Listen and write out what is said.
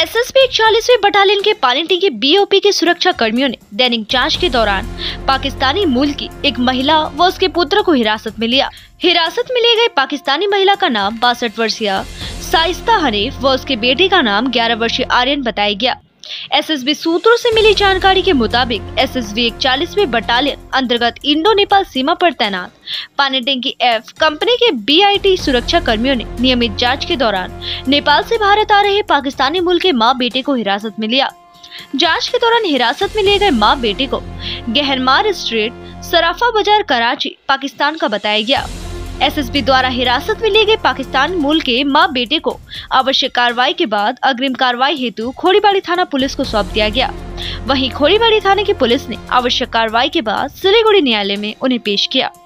SSB 41वीं battalion के पानीटी के बीओपी के सुरक्षा कर्मियों ने दैनिक जांच के दौरान पाकिस्तानी मूल की एक महिला व उसके पुत्र को हिरासत में लिया। हिरासत में लिए गए पाकिस्तानी महिला का नाम 62 वर्षीय साइस्ता हनीफ व उसके बेटे का नाम 11 वर्षीय आर्यन बताया गया। एसएसबी सूत्रों से मिली जानकारी के मुताबिक एसएसबी 41वीं बटालियन अंतर्गत इंडो नेपाल सीमा पर तैनात पानीटी की एफ कंपनी के बीआईटी सुरक्षा कर्मियों ने नियमित जांच के दौरान नेपाल से भारत आ रहे पाकिस्तानी मूल के मां बेटे को हिरासत में लिया। जांच के दौरान हिरासत में लिए गए मां बेटे को गहनमार स्ट्रीट सराफा बाजार कराची पाकिस्तान का बताया गया। एसएसबी द्वारा हिरासत में लिए गए पाकिस्तान मूल के मां बेटे को आवश्यक कार्रवाई के बाद अग्रिम कार्रवाई हेतु खोरीबाड़ी थाना पुलिस को सौंप दिया गया। वहीं खोरीबाड़ी थाने की पुलिस ने आवश्यक कार्रवाई के बाद सिलीगुड़ी न्यायालय में उन्हें पेश किया।